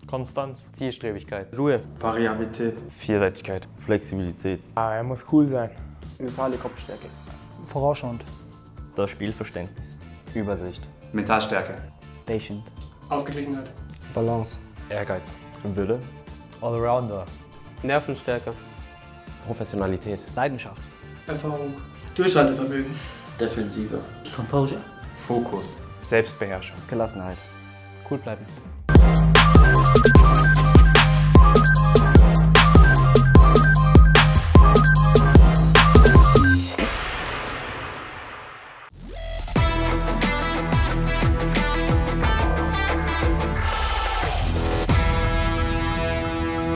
Konstanz. Zielstrebigkeit. Ruhe. Variabilität. Vielseitigkeit. Flexibilität. Er muss cool sein. Mentale Kopfstärke. Vorausschauend. Das Spielverständnis. Übersicht. Mentalstärke. Patient. Ausgeglichenheit. Balance. Ehrgeiz. Wille. Allrounder. Nervenstärke. Professionalität. Leidenschaft. Erfahrung. Durchhaltevermögen. Defensive. Composure. Fokus. Selbstbeherrschung. Gelassenheit. Cool bleiben.